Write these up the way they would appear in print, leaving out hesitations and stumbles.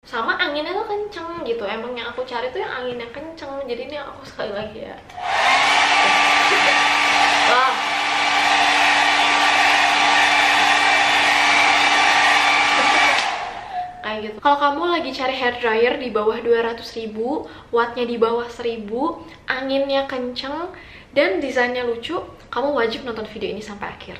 sama anginnya tuh kenceng gitu. Emang yang aku cari tuh yang anginnya kenceng. Jadi ini aku sekali lagi ya. Wah. Kayak gitu. Kalau kamu lagi cari hair dryer di bawah 200.000, wattnya di bawah 1000, anginnya kenceng, dan desainnya lucu, kamu wajib nonton video ini sampai akhir.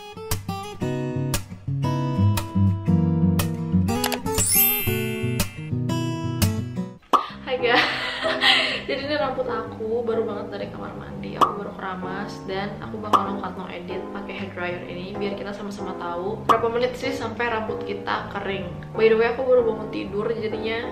Hai guys. Jadi ini rambut aku baru banget dari kamar mandi, aku baru keramas, dan aku bakal cut no edit pakai hair dryer ini biar kita sama-sama tahu berapa menit sih sampai rambut kita kering. By the way, aku baru bangun tidur jadinya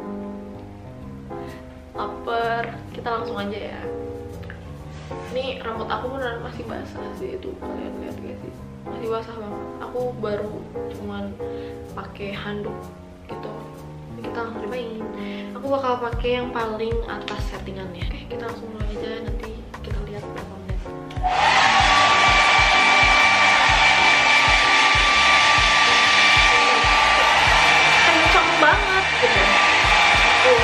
lapar. Kita langsung aja ya. Ini rambut aku beneran masih basah sih, itu kalian lihat guys sih, masih basah banget. Aku baru cuman pakai handuk gitu. Kita langsung dimain. Aku bakal pakai yang paling atas settingannya. Oke, kita langsung mulai aja, nanti kita lihat berapa menit. Kenceng banget gitu. Tuh.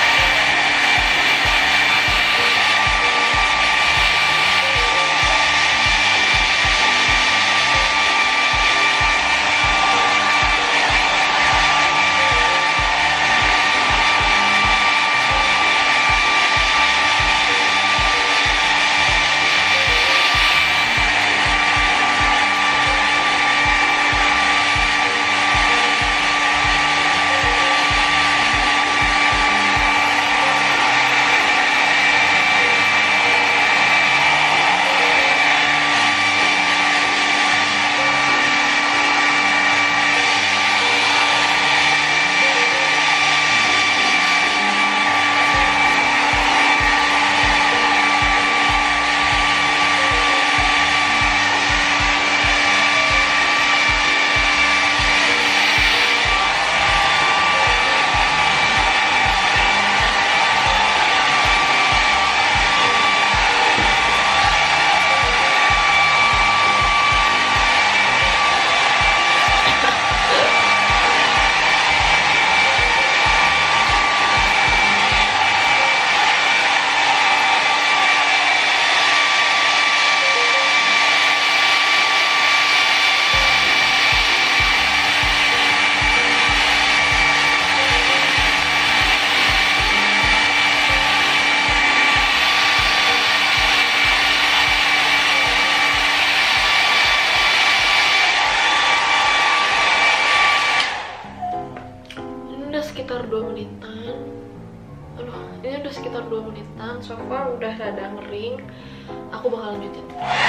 Sekitar 2 menitan. Aduh, ini udah sekitar 2 menitan. So far udah rada ngering. Aku bakal lanjutin.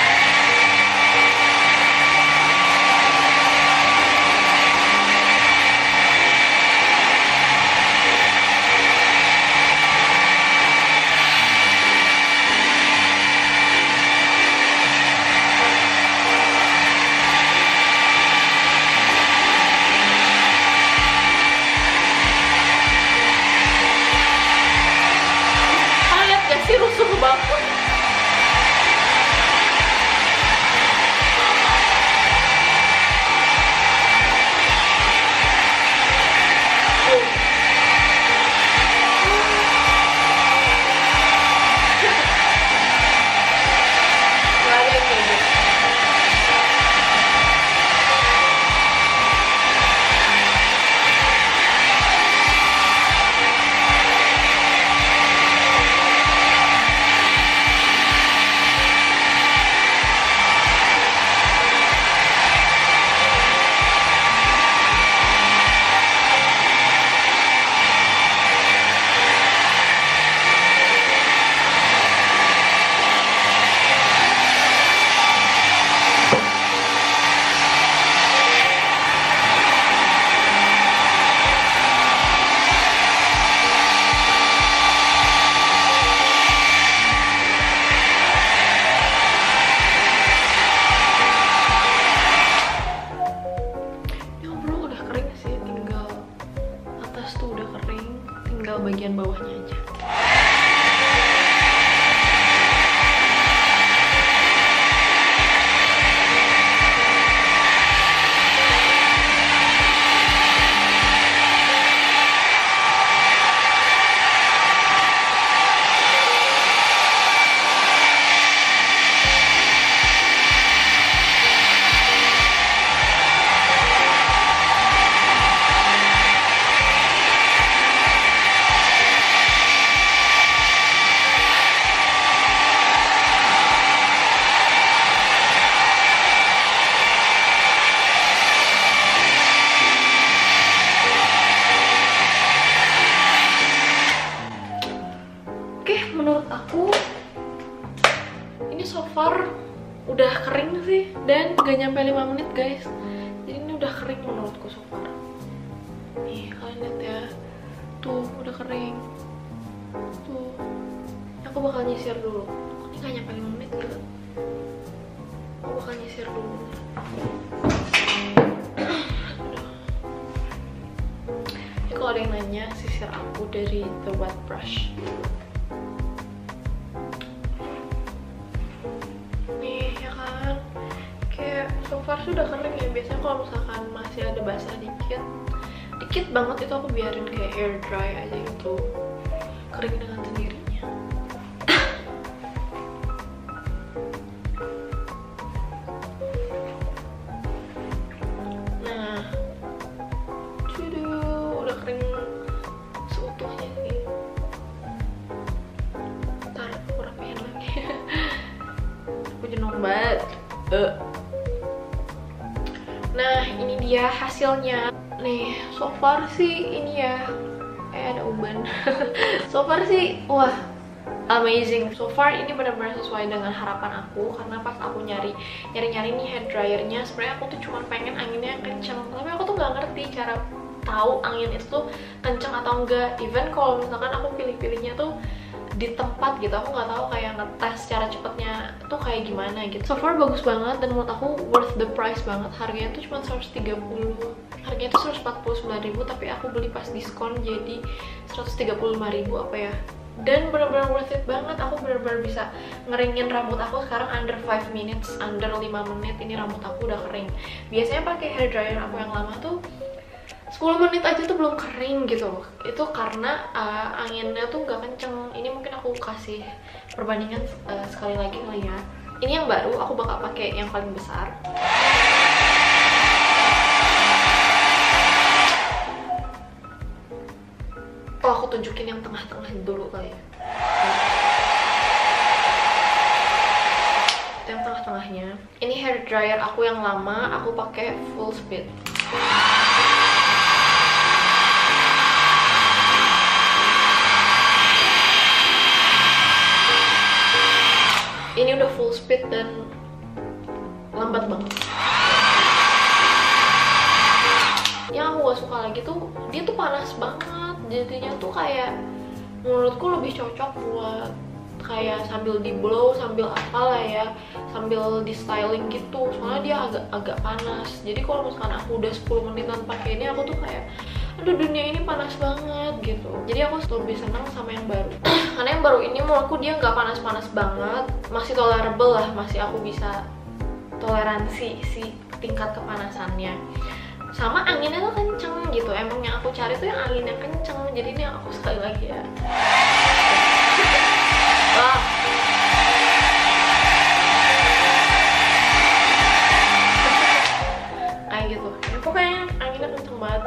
Rusuh banget. Bagian bawahnya aja. udah kering sih, dan gak nyampe 5 menit guys. Jadi ini udah kering menurutku so far. Nih kalian lihat ya, tuh udah kering tuh. Aku bakal nyisir dulu. Ini gak nyampe 5 menit gitu. Aku bakal nyisir dulu. Ini kalau ada yang nanya, sisir aku dari The Wet Brush. Nih ya kan, kayak so far sudah kering ya. Biasanya kalau misalkan masih ada basah dikit banget, itu aku biarin kayak hair dry aja gitu, kering dengan sendirinya. Nah, udah kering seutuhnya sih. Ntar aku rapiin lagi. Aku jenuh banget. Nah, ini dia hasilnya. Nih, so far sih ini ya, ada uban. So far sih, wah, amazing. So far ini benar-benar sesuai dengan harapan aku, karena pas aku nyari nih hair dryernya, sebenarnya aku tuh cuma pengen anginnya yang kenceng, tapi aku tuh nggak ngerti cara tahu angin itu tuh kenceng atau enggak. Even kalau misalkan aku pilih-pilihnya tuh di tempat gitu, aku nggak tahu kayak ngetes cara cepetnya tuh kayak gimana gitu. So far bagus banget, dan menurut aku worth the price banget. Harganya tuh cuma 130, harganya tuh 149.000, tapi aku beli pas diskon jadi 135.000 apa ya. Dan benar-benar worth it banget. Aku benar-benar bisa ngeringin rambut aku sekarang under 5 minutes, under 5 menit ini rambut aku udah kering. Biasanya pakai hair dryer aku yang lama tuh 10 menit aja tuh belum kering gitu. Itu karena anginnya tuh nggak kenceng. Ini mungkin aku kasih perbandingan sekali lagi kali ya. Ini yang baru, aku bakal pakai yang paling besar. Oh, aku tunjukin yang tengah-tengah dulu kali ya. Yang tengah-tengahnya. Ini hair dryer aku yang lama, aku pakai full speed. Ini udah full speed dan lambat banget. Yang aku gak suka lagi tuh, dia tuh panas banget. Jadinya tuh kayak menurutku lebih cocok buat kayak sambil di blow, sambil apalah ya, sambil di styling gitu. Soalnya dia agak panas. Jadi kalau misalkan aku udah 10 menitan pakai ini, aku tuh kayak aduh, dunia ini panas banget gitu. Jadi aku lebih senang sama yang baru. Karena yang baru ini menurutku dia nggak panas-panas banget, masih tolerable lah, masih aku bisa toleransi si tingkat kepanasannya. Sama anginnya tuh kenceng gitu. Emang yang aku cari tuh yang anginnya kenceng. Jadi ini aku sekali lagi ya. Wah. Kayak gitu. Ya, pokoknya anginnya kenceng banget.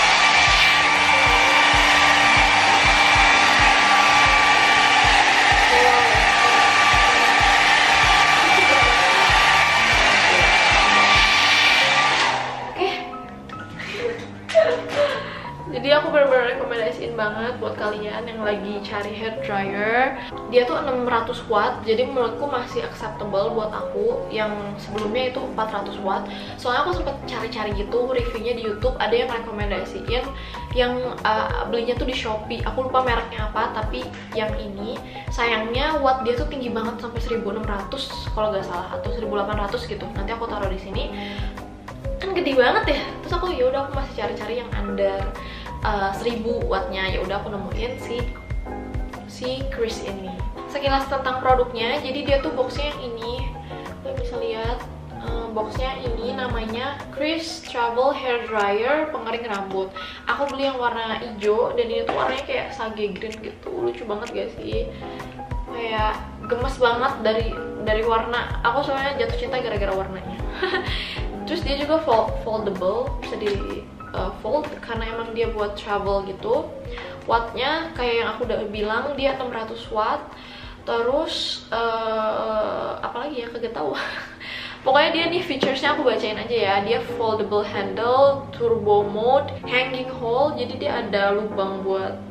Jadi aku benar-benar rekomendasiin banget buat kalian yang lagi cari hair dryer. Dia tuh 600 watt, jadi menurutku masih acceptable buat aku. Yang sebelumnya itu 400 watt. Soalnya aku sempet cari-cari gitu reviewnya di YouTube, ada yang rekomendasiin yang belinya tuh di Shopee. Aku lupa mereknya apa, tapi yang ini sayangnya watt dia tuh tinggi banget sampai 1600 kalau nggak salah, atau 1800 gitu. Nanti aku taruh di sini. Kan gede banget ya. Terus aku ya udah, aku masih cari-cari yang under 1000 wattnya. Ya udah aku nemuin si Chris ini. Sekilas tentang produknya, jadi dia tuh boxnya yang ini, kalian bisa lihat. Boxnya ini namanya Chris Travel Hair Dryer pengering rambut. Aku beli yang warna hijau, dan ini tuh warnanya kayak sage green gitu. Lucu banget gak sih? Kayak gemes banget dari warna. Aku soalnya jatuh cinta gara-gara warnanya. Terus dia juga foldable, bisa di fold karena emang dia buat travel gitu. Wattnya kayak yang aku udah bilang, dia 600 watt. Terus apalagi ya, kagak tahu. Pokoknya dia nih featuresnya aku bacain aja ya. Dia foldable handle, turbo mode, hanging hole. Jadi dia ada lubang buat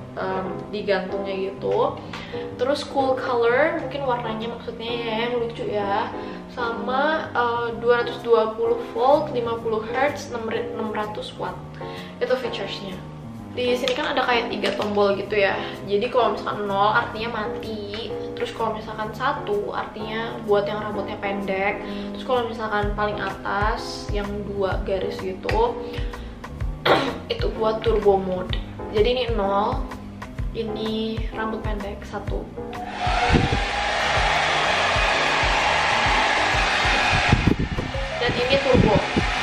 digantungnya gitu. Terus cool color, mungkin warnanya maksudnya ya, yang lucu ya. Sama 220 volt, 50 Hz, 600 watt. Itu featuresnya. Di sini kan ada kayak 3 tombol gitu ya. Jadi kalau misalkan 0 artinya mati. Terus kalau misalkan 1 artinya buat yang rambutnya pendek. Terus kalau misalkan paling atas yang 2 garis gitu itu buat turbo mode. Jadi ini 0, ini rambut pendek 1. Dan ini turbo.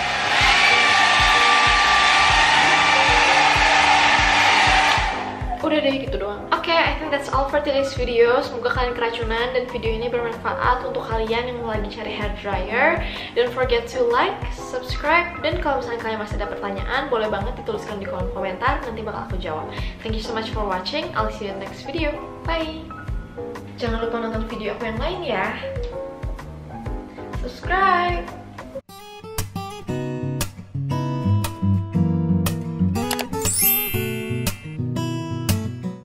Udah deh gitu doang. Oke, I think that's all for today's video. Semoga kalian keracunan dan video ini bermanfaat untuk kalian yang lagi cari hair dryer. Don't forget to like, subscribe, dan kalau misalnya kalian masih ada pertanyaan, boleh banget dituliskan di kolom komentar, nanti bakal aku jawab. Thank you so much for watching. I'll see you in the next video. Bye! Jangan lupa nonton video aku yang lain ya. Subscribe!